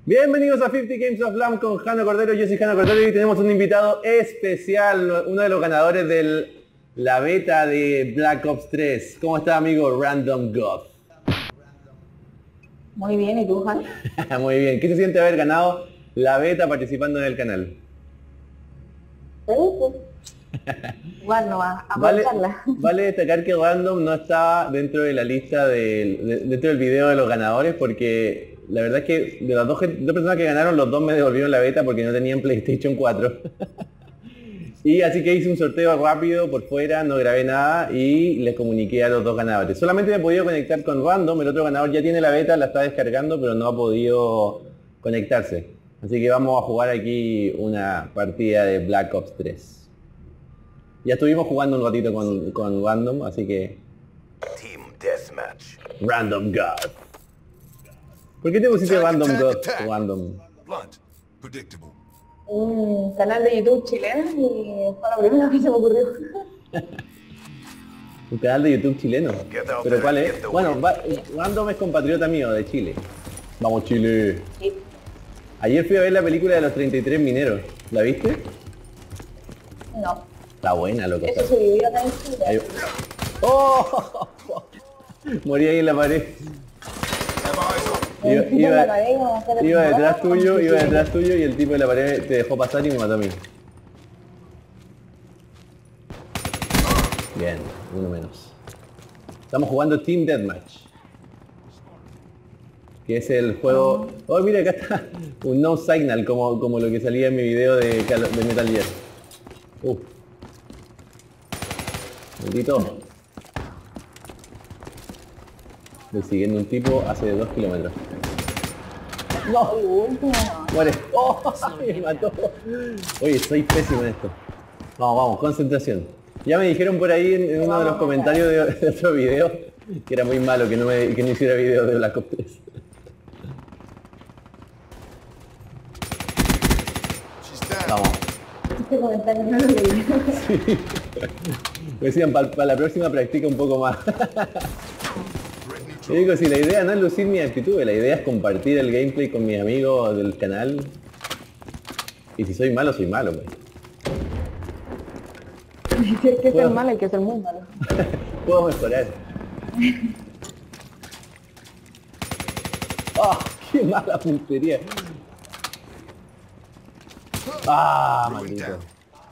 Bienvenidos a 50 Games of Lamb con Jano Cordero. Yo soy Jano Cordero y tenemos un invitado especial, uno de los ganadores de la beta de Black Ops 3. ¿Cómo está, amigo Random God? Muy bien, ¿y tú, Jano? Muy bien. ¿Qué se siente haber ganado la beta participando en el canal? Igual no va a Vale, aprovecharla. vale destacar que Random no estaba dentro de la lista dentro del video de los ganadores, porque la verdad es que de las dos personas que ganaron, los dos me devolvieron la beta porque no tenían PlayStation 4. Y así que hice un sorteo rápido por fuera, no grabé nada y les comuniqué a los dos ganadores. Solamente me he podido conectar con Random, el otro ganador ya tiene la beta, la está descargando, pero no ha podido conectarse. Así que vamos a jugar aquí una partida de Black Ops 3. Ya estuvimos jugando un ratito con Random, así que... Team Deathmatch. Random God. ¿Por qué te pusiste Random God? Random. Blunt. Predictable. Un canal de YouTube chileno y fue la primera vez que se me ocurrió. Un canal de YouTube chileno. ¿Pero cuál es? Bueno, Random es compatriota mío de Chile. Vamos Chile. Sí. Ayer fui a ver la película de los 33 mineros. ¿La viste? No. Está buena, loco. Eso se vivió acá en Chile. Ahí- ¡Oh! Morí ahí en la pared. Iba, En la pared, vamos a hacer el iba detrás programa, tuyo, sí, iba sí. detrás tuyo y el tipo de la pared te dejó pasar y me mató a mí. Bien, uno menos. Estamos jugando Team Deathmatch. Que es el juego... Oh, mira, acá está un no signal, como lo que salía en mi video de Metal Gear. Maldito. Voy siguiendo un tipo hace 2 kilómetros. No, el último no. Muere. ¡Oh! Me mató. Oye, soy pésimo en esto. Vamos, concentración. Ya me dijeron por ahí en uno de los comentarios de otro video que era muy malo que no hiciera videos de Black Ops 3. She's down. Vamos. Este comentario no lo leí. Me decían, para la próxima practica un poco más. Threat Yo neutral. digo, si la idea no es lucir mi actitud, la idea es compartir el gameplay con mis amigos del canal. Y si soy malo, soy malo, pues. Si hay que ser Bueno. malo, hay que ser muy malo. Puedo mejorar. ¡Ah! ¡Qué mala puntería! ¡Ah, Throw it maldito! down.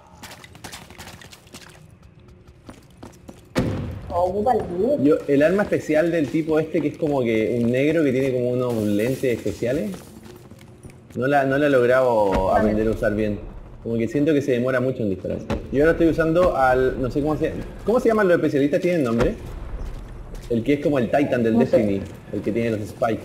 Ocupa el luz. Yo, el arma especial del tipo este, que es como que un negro que tiene como unos lentes especiales, no la he logrado aprender a usar bien. Como que siento que se demora mucho en disparar. Yo ahora estoy usando al... no sé ¿cómo se llaman los especialistas? ¿Tienen nombre? El que es como el Titan del No sé. Destiny, el que tiene los spikes.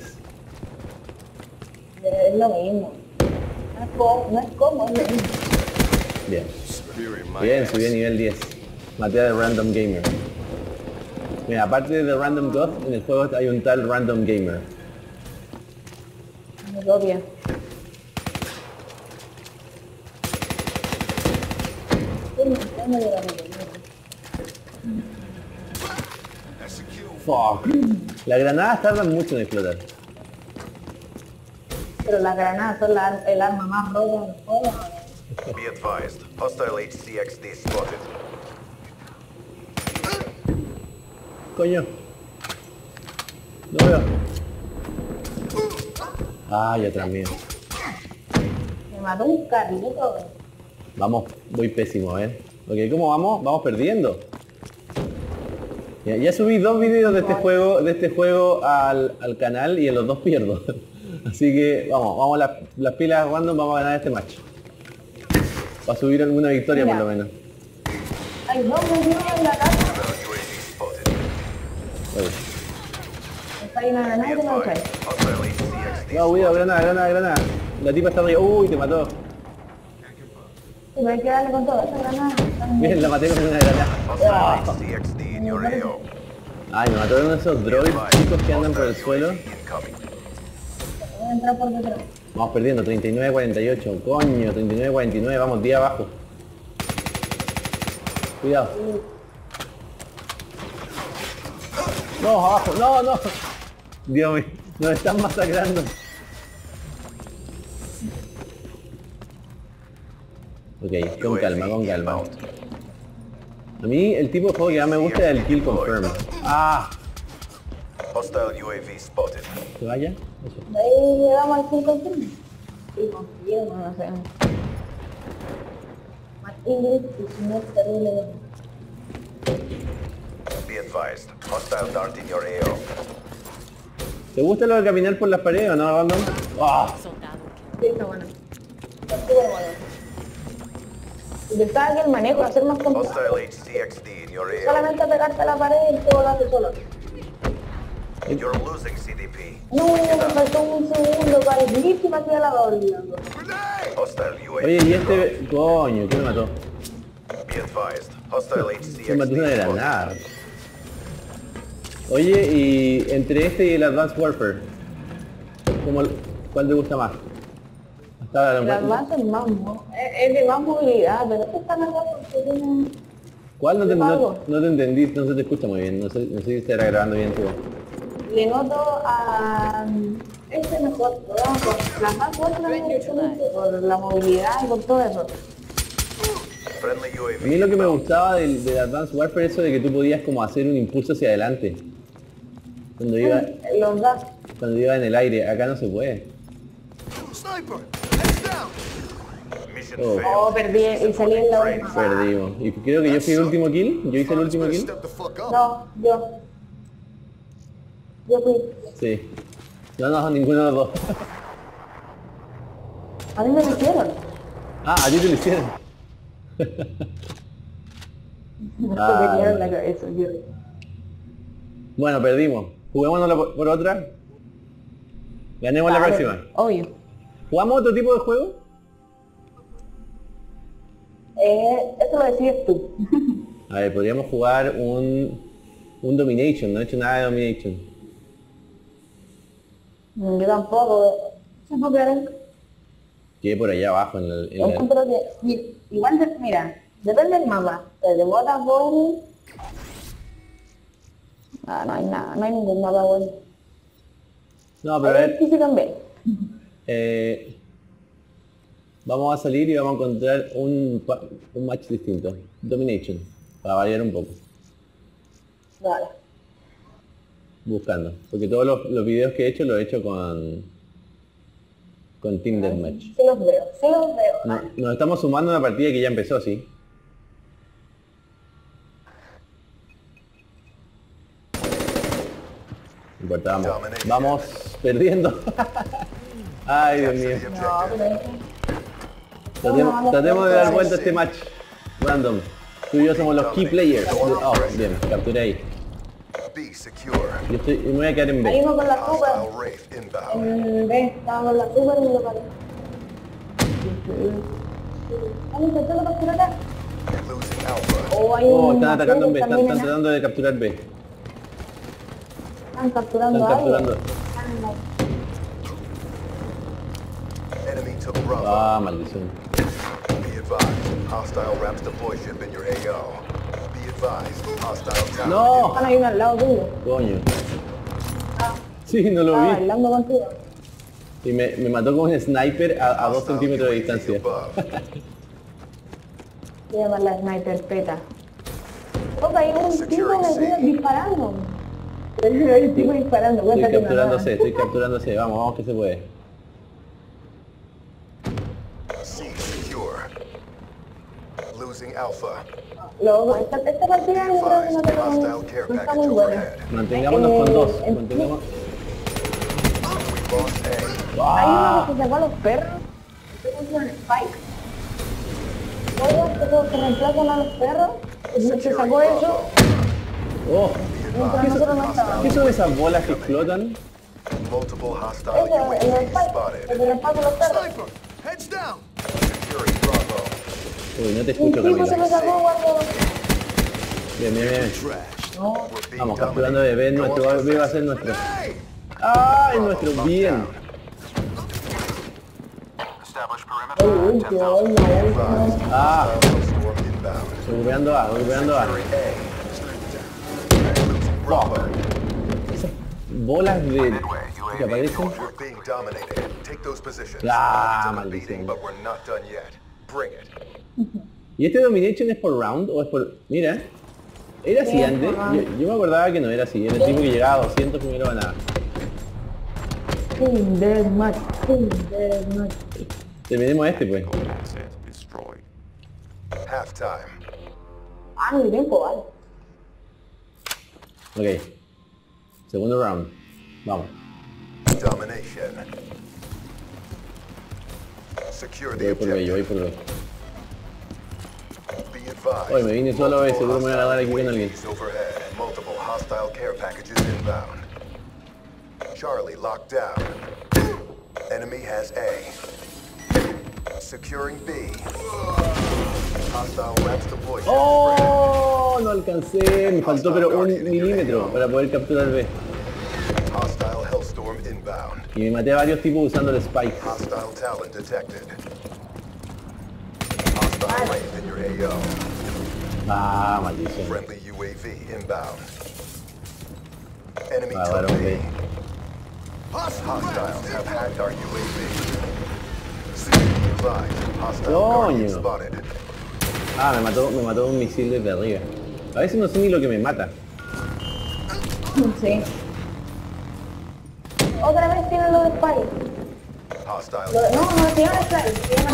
Es lo mismo. No es como, es lo mismo. Bien. Superior in my Bien, ass. subí a nivel 10. Maté a The Random Gamer. Mira, aparte de The Random God, en el juego hay un tal Random Gamer. Me copia. That's a kill. Fuck. Las granadas tardan mucho en explotar. Pero las granadas son el arma más rota del juego. Be advised. Hostile HCXD spotted. Coño. No veo. Ah, ya también. Me mató un carrito. Vamos, voy pésimo, Ok, ¿cómo vamos? Vamos perdiendo. Ya subí 2 videos de este juego al canal y en los 2 pierdo. Así que vamos las pilas random, vamos a ganar este match. Va a subir alguna victoria Mira. por lo menos. Hay dos vecinos en la casa. UAV spotted. Oye. Está ahí una Be granada que no advised. trae. Hostile HCXD No, cuidado, granada. La tipa está arriba. Uy, te mató. Sí, hay que darle con todo. Esa granada. Miren, la maté con una granada. Hostile HCXD in your AO. Ay, me mataron esos droids chicos que andan por el suelo. Incoming. Voy a entrar por detrás. Vamos perdiendo, 39-48. Coño, 39-49, vamos, día abajo. Cuidado. No, abajo, no. Dios mío, nos están masacrando. Ok, con calma, con calma. inbound. A mí el tipo de juego que más me gusta es el Kill Confirm. Ah, Hostile UAV spotted. ¿se vaya? Eso. De ahí llegamos al 5 firme. Sí, conseguimos, no sé. Más Ingrid y su no es terrible. Be advised. Hostile dart in your AO. ¿Te gusta lo de caminar por las paredes o no, Random? Ah, Sí, está bueno. Está súper bueno. Y pensaba que el manejo va a ser más complicado. Hostile HCXD in your AO. Solamente pegarte a la pared y todo lo hace solo. You're losing CDP. No, me faltó un segundo para el glitch y me hacía la doble. Hostile UAV. oye, y este... Coño, ¿quién me mató? Be advised. Hostile Me mató una HCXD spotted. granada. Oye, y entre este y el Advanced Warfare, ¿cuál te gusta más? Hasta ahora, La base es más, es de más movilidad, pero este está mejor porque tiene... ¿Cuál no te, ¿Qué no, pago? no te entendí? No se te escucha muy bien, no sé si se estará grabando bien tu voz. Le noto a este mejor, ¿verdad? Por la más fuerte por la movilidad y por todo eso. Friendly UAV. A mí lo que me gustaba del Advanced Warfare es eso de que tú podías como hacer un impulso hacia adelante. Cuando iba Los da. en el aire, acá no se puede. Mission Oh. failed. Oh, perdí y salí en la última. Perdimos. Y creo que yo fui el último kill, yo hice el último kill. No, yo. Yo fui. Sí. No, ninguno de los dos. A mí me lo hicieron. Ah, a ti te lo hicieron. Me Ah, pegaron la cabeza, yo. Bueno, perdimos. Juguémonos por otra. Ganemos la Dale, próxima. Obvio. ¿Jugamos otro tipo de juego? Eso lo decides tú. A ver, podríamos jugar un Domination. No he hecho nada de Domination. Yo tampoco. Se puede creer. Quedé por allá abajo en Yo encuentro que, igual, mira, depende del mapa. Pero de Vodafone... Ah, no hay nada, no hay ningún mapa bueno. No, pero a ver. Sí se cambié. Vamos a salir y vamos a encontrar un match distinto. Domination. Para variar un poco. Vale. Buscando. Porque todos los videos que he hecho los he hecho con Team Deathmatch. Sí los veo, sí los veo. No, nos estamos sumando a una partida que ya empezó, sí. No importa, vamos perdiendo. Ay, Dios mío. No, pero... Tratemos de dar vuelta a este match. Random. Tú y yo somos los key players. Oh, bien, capturé ahí. Be secure. Me voy a quedar en Hay B. uno con la super. Hostile Wraith inbound. En B, estaba con la super y lo paré. Vamos a intentar capturar acá. Losing Alpha. O hay Oh, un están atacando en B, también están en A. tratando de capturar B. Están capturando Están algo. capturando. Enemy took Bravo. Ah, maldición. Be advised. Hostile Raps deploy ship in your AO. Be advised. Hostile tower. No, Están ahí uno al lado tuyo. coño. Sí, no lo Estaba vi. bailando contigo. Y me mató con un sniper a 2 Hostile centímetros de UAV distancia. above. Se llama la sniper peta. Opa, hay un tipo Securing metido C. disparando. Hay un tipo disparando, Estoy cuéntate una capturándose, nada. estoy capturándose. Vamos que se puede. C secure. Losing Alpha. Luego, esta partida yo creo que no, Hostile care no está package muy buena. overhead. Mantengámonos con 2. el- Mantengamos... We lost A. Hay uno ¡Ah! que se sacó a los perros. Que puso el Spike. Luego que reemplazan a los perros. Se sacó eso. ¡Oh! Mientras nosotros no estábamos. ¿Qué son esas bolas que explotan? Multiple hostile Eso, el UAV Spike. Que spotted. se reemplaza a los perros. Heads down. Securing Bravo. Uy, no te Un escucho, tipo se Camila. lo sacó cuando... Bien, bien, bien. No. We're being Vamos, capturando de B. dominated. Nuestro B va a ser nuestro. ¡Ah! Es nuestro. Bien. El último, el último. Ah, Storm inbound. recuperando A, recuperando A. Securing A. Losing Bravo. Esas bolas de... que aparecen. We're being dominated. Take those positions. Ah, Still maldición. beating, but we're not done yet. Bring it. ¿Y este Domination es por round o es por...? Mira, ¿era así Sí, es antes? por round. Yo me acordaba que no era así, era el tipo que llegaba a 200 primero ganaba. Deathmatch. Deathmatch. Terminemos este pues. Asset destroyed. Halftime. Ah, mi tiempo, vale. Ok. Segundo round. Vamos. Domination. Secure the Voy por bello, voy objective. por bello. Be advised. Oye, me vine solo a ver, multiple seguro me voy a agarrar aquí con hostile alguien. UAVs overhead. Multiple hostile care packages inbound. Charlie locked down. Enemy has A. Securing B. Hostile wraps deployed. ¡Oh! No alcancé, me faltó pero un milímetro para poder capturar B. Hostile Hellstorm inbound. Y me maté a varios tipos usando el Spike. Hostile Talon detected. Hostile Wraith in your AO. Ah, maldición. Friendly UAV inbound. Enemy Bárbaro, took ok. B. Hostiles have hacked our UAV. Be advised. Hostile Guardian Coño. spotted. Ah, me mató un misil desde arriba. A veces no sé ni lo que me mata. Sí. Otra vez tiene lo de Spike. Hostile. No, tiene Spike. Tiene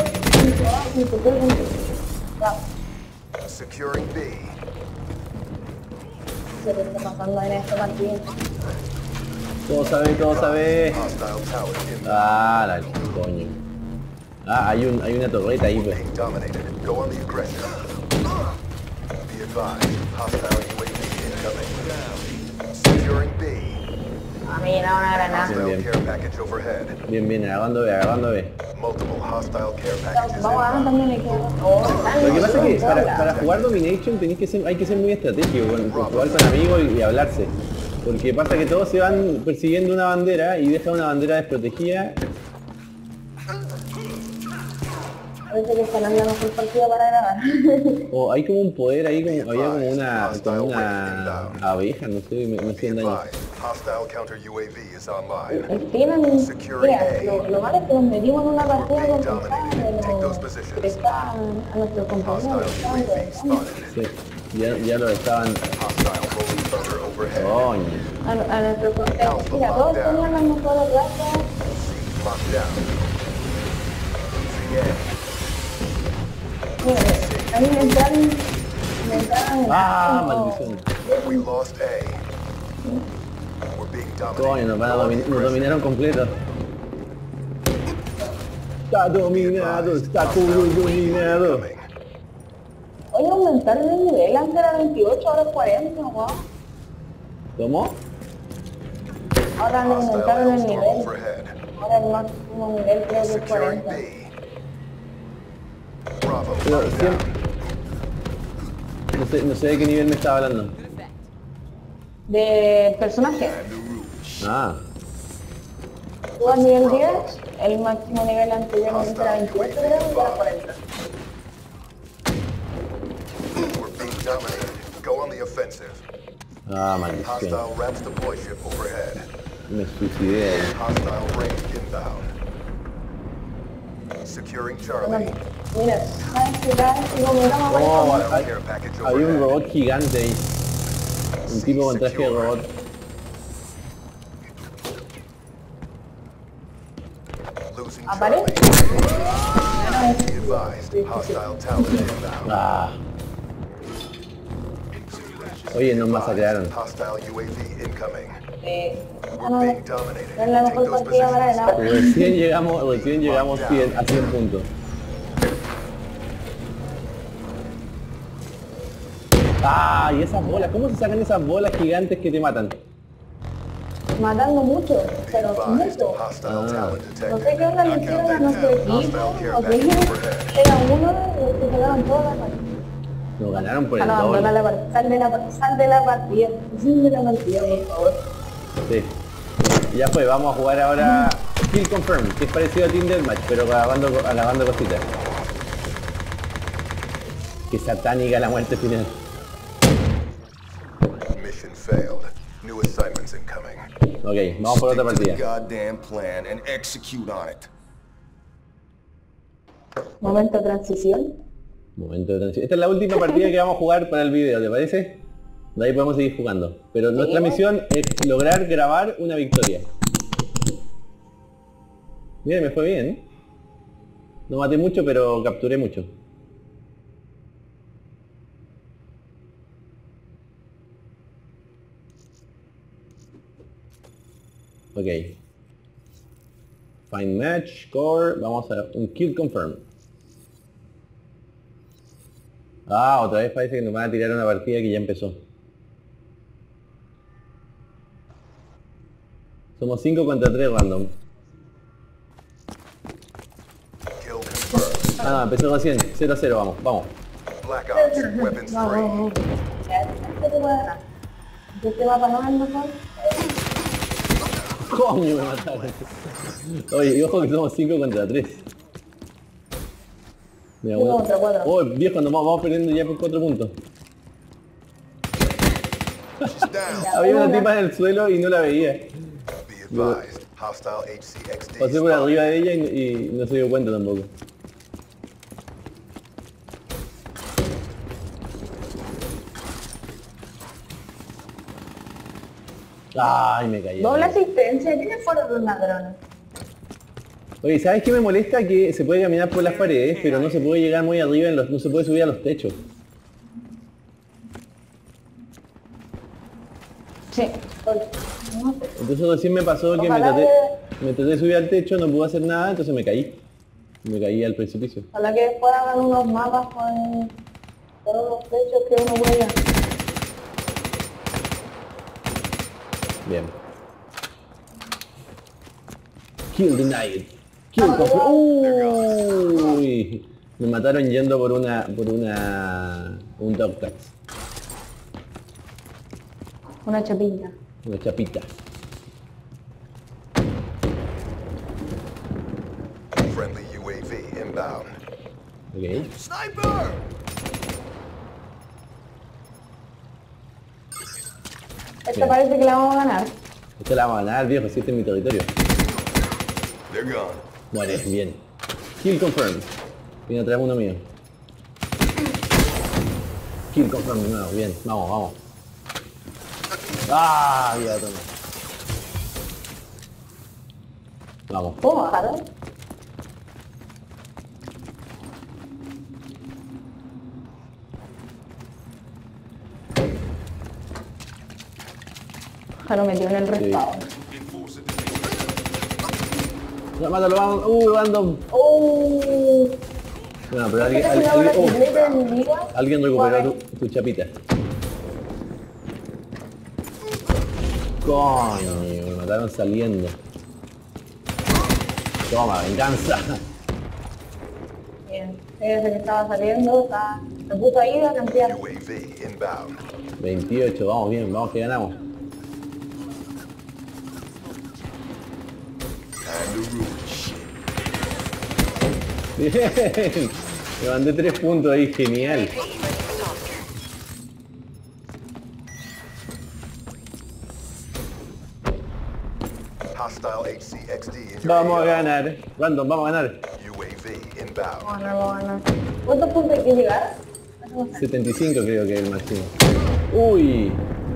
Securing B. Se te está pasando en este partido. Todo sabe, todo sabe. Hostile Talon inbound. Ah, la coño. Ah, hay una torreta ahí, pues. Being dominated. Go on the aggression. Be advised. Hostile UAV incoming. Securing B. A mí me da una granada. Hostile Bien. care package overhead. Bien, bien, agarrando B, agarrando B. Multiple hostile care packages Vamos a dar inbound. también aquí. Oh, Lo que pasa es que para jugar Domination hay que ser muy estratégico, jugar con amigos y hablarse. Porque pasa que todos se van persiguiendo una bandera y dejan una bandera desprotegida. Parece que están andando por partido para grabar. O hay como un poder ahí, había como una abeja, no sé, me Be hacían daño. advised. Hostile counter UAV is online. Tienen, mira, lo malo es que nos metimos en una partida con que está a nuestros compañeros. Hostile UAV spotted. Sí, ya lo estaban... Hostile rolling thunder overhead. Coño. A nuestros compañeros. Mira, todos tenían las mejores razas. Locked down. CA. Mira, a mí me entraron Ah, maldición. We lost A. We're being Coño, dominated. nos dominaron completo. Está dominado, está todo dominado. Incoming. Oye, aumentaron el nivel, antes era 28, ahora es 40, wow. ¿Cómo? Ahora le Hostile aumentaron el Hellstorm nivel. overhead. Ahora el máximo nivel creo que es Securing 40. B. Bravo. Pero locked siempre... down. No sé de qué nivel me estaba hablando. De personaje. Ah, Tú al nivel 10, el máximo nivel anteriormente era 28, creo, y ahora 40. We're being dominated. Go on the offensive. maldición. Hostile Raps deploy ship overhead. Me suicidé ahí. Hostile range inbound. Securing Charlie. Mira, ¿sabes qué? Cada vez que comentamos Oh, Hostile care package había un overhead. robot gigante ahí. Un tipo con traje de robot. Losing aparece. Charlie. Be advised. Hostile Talon inbound. Ah. Oye, nos masacraron. Hostile UAV incoming. No, We're being dominated. no es la Take mejor those partida para positions. ganar. Recién llegamos 100, a 100 puntos. Ah, y esas bolas, ¿cómo se sacan esas bolas gigantes que te matan? Matando mucho, pero Advised. mucho. Hostile Talon No detected. sé qué onda le hicieron a nuestro equipo, o qué era uno de los que sacaron toda la partida. Nos ganaron por Ah, el no, abandona doble. la partida, sal de la partida, sal de la partida, por favor. Sí. Ya fue, vamos a jugar ahora Kill Confirm, que es parecido a Team Deathmatch, pero alabando cositas. Qué satánica la muerte final. Mission failed. New assignments incoming. Ok, vamos por otra Stick to the partida. goddamn plan and execute on it. Momento de transición. Momento de transición. Esta es la última partida que vamos a jugar para el video, ¿te parece? De ahí podemos seguir jugando. Pero nuestra misión es lograr grabar una victoria. Mira, me fue bien. No maté mucho, pero capturé mucho. Ok. Find match, score. Vamos a un kill confirm. Ah, otra vez parece que nos van a tirar una partida que ya empezó. Somos 5 contra 3 random. Kill confirmed. Ah, no, empezó recién. 0-0, vamos, vamos. Black Ops, weapons Vamos, free. vamos. Ya, este te puede ganar. Este mapa no es el mejor. Coño, me mataron. Oye, y ojo que somos 5 contra 3. Mira, Uno contra cuatro. Oh, viejo, nos vamos perdiendo ya por 4 puntos. She's down. Había una tipa en el suelo y no la veía. Be advised, hostile HCXD. Pasé por arriba de ella y no se dio cuenta tampoco. Ay, me caí. Doble asistencia. ¿Quiénes fueron los ladrones? Oye, ¿sabes qué me molesta? Que se puede caminar por las paredes, pero no se puede llegar muy arriba, no se puede subir a los techos. Sí. No, Entonces recién me pasó que Ojalá me traté de subir al techo, no pude hacer nada, entonces me caí. Me caí al precipicio. ojalá que después hagan unos mapas con todos los techos que uno puede. Bien. Kill denied. Kill confirmed. Uy. Me mataron yendo por un dog tax. Una chapilla. Una chapita. Friendly UAV inbound. Ok. Sniper! Esta parece que la vamos a ganar. Esta la vamos a ganar, viejo, si este es mi territorio. They're gone. Muere, bien. Kill confirmed. Viene atrás uno mío. Kill confirmed de nuevo, bien. Vamos, vamos. Ah, ya toma. Vamos. ¿Cómo bajaron? Lo metió en el respawn. Ya, mátalo, vamos. Random. ¡Oh! No, pero alguien, Esta alguien, es una alguien- bicicleta enemiga. alguien recuperó tu chapita. Coño, me mataron saliendo. Toma, venganza. Bien. Ese que estaba saliendo, se puso ahí a campear. UAV inbound. 28, vamos bien, vamos que ganamos. Time to ruin shit. Bien. Me mandé 3 puntos ahí, genial. Hostile HCXD in your Vamos a AO. ganar. Random, vamos a ganar. UAV inbound. Bueno. ¿Cuántos puntos hay que llegar? 75 creo que es el máximo. Uy.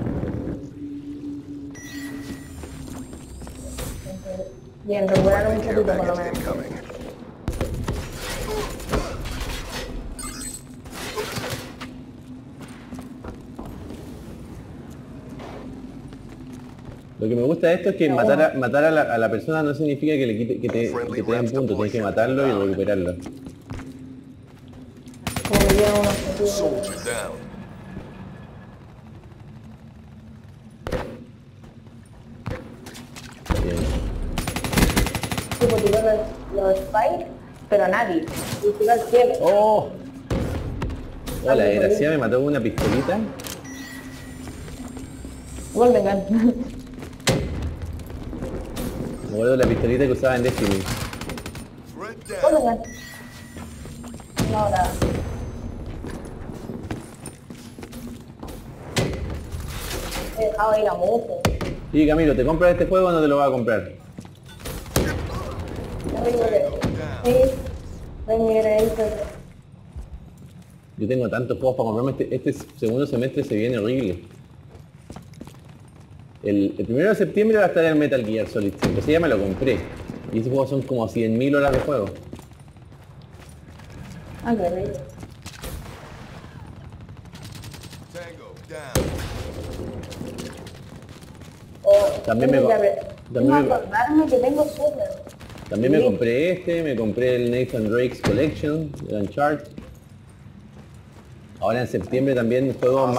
Bien, recuperaron un Care poquito por lo package menos. incoming. Lo que me gusta de esto es que matar a la persona no significa que le quite, que te den puntos, tienes que matarlo y recuperarlo. Como me dieron unos objetivos. Soldier down. Bien. Tipo, tiró los spikes, pero a nadie. Y tiró al cielo. ¡Oh! Oh, la desgracia me mató con una pistolita. Igual vengan. Me acuerdo de la pistolita que usaba en Destiny. Threat Igual down. vengan. No, nada. He dejado ir a mucho. Y Camilo, ¿te compras este juego o no te lo vas a comprar? No digo que... Sí. Ven, mira, esto. Yo tengo tantos juegos para comprarme, este segundo semestre se viene horrible. El 1 de septiembre va a estar el Metal Gear Solid 5, ese ya me lo compré. Y esos juegos son como 100.000 horas de juego. Ah, qué rico. Tango down. Oh, También me- también me- acordarme que tengo Super. También me compré me compré el Nathan Drake's Collection, el Uncharted. Ahora en septiembre también juegos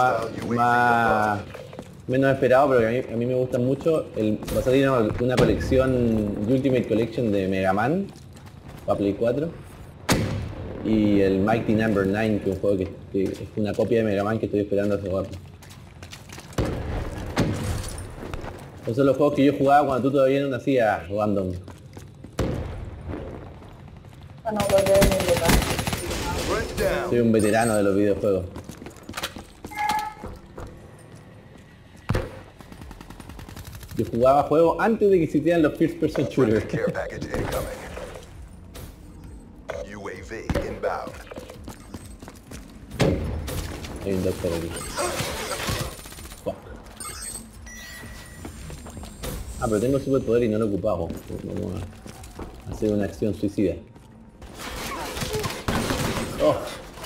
menos esperado, pero que a mí me gustan mucho. Va a salir una colección, Ultimate Collection de Mega Man para Play 4. Y el Mighty Number 9, que es un juego que es una copia de Mega Man que estoy esperando hace rato. Esos son los juegos que yo jugaba cuando tú todavía no nacías, Random. Bueno, porque es mi local. Threat down. Soy un veterano de los videojuegos. Yo jugaba juegos antes de que existieran los first person Friendly shooters. care package incoming. UAV inbound. Hay un doctor aquí. Fuck. Ah, pero tengo superpoder y no lo he ocupado. Vamos a hacer una acción suicida. Oh.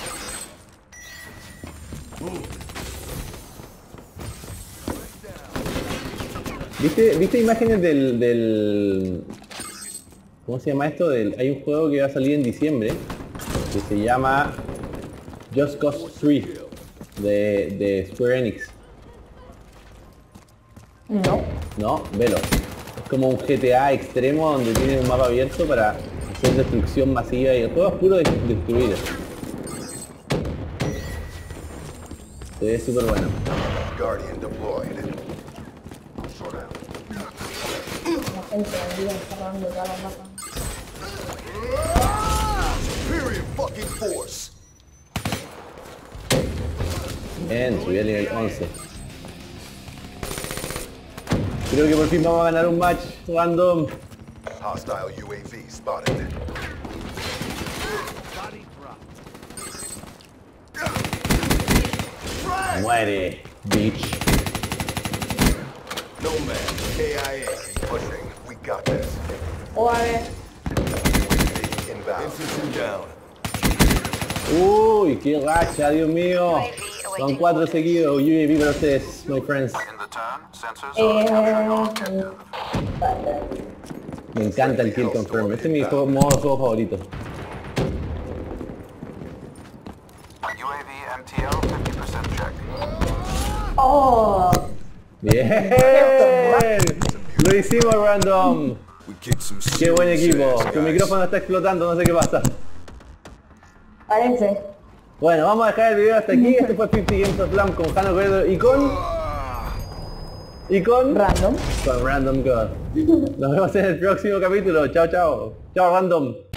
¿Viste imágenes del... ¿Cómo se llama esto? Hay un juego que va a salir en diciembre que se llama Just Cause 3 de Square Enix. No. No, velo. Es como un GTA extremo donde tienes un mapa abierto para hacer destrucción masiva y el juego es puro de destruir. Se ve súper bueno. Guardian deployed. Sort out. La gente del día está dando todas las vacas. Superior fucking force. Bien, subí al nivel 11. Creo que por fin vamos a ganar un match random. Hostile UAV spotted. Muere, bitch. No man. KIA. Pushing. We got this. O a ver. UAV inbound. Infantry down. Uy, qué racha, Dios mío. Son 4 seguidos. UAV para ustedes, my friends. In the turn, sensors are capturing all objective. Me encanta el kill confirm. Este es mi modo de juego favorito. UAV MTL 50% check. Oh. Bien. Lo hicimos, random. We kicked some Qué buen serious equipo. ass, Tu guys. micrófono está explotando, no sé qué pasa. Parece. Bueno, vamos a dejar el video hasta aquí. Este fue 50 Games of Slam con Jano Guerrero y con Random. Random God. Nos vemos en el próximo capítulo. Chao, chao. Chao, Random.